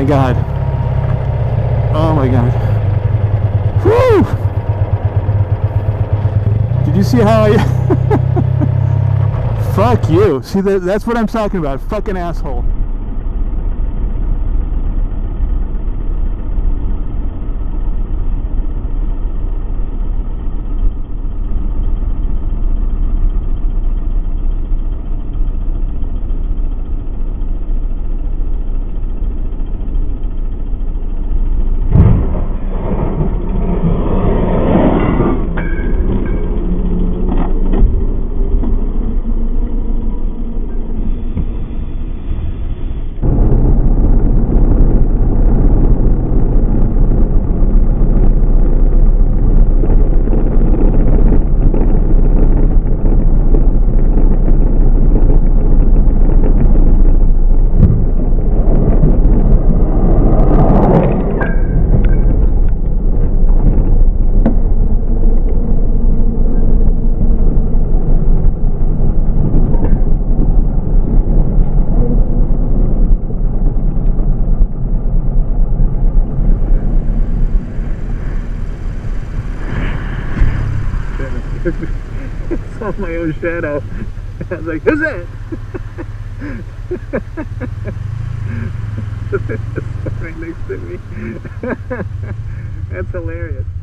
my god. Oh my god. Whew! Did you see how I... Fuck you. See, that's what I'm talking about. Fucking asshole. I saw my own shadow. I was like, who's that? It's right next to me. That's hilarious.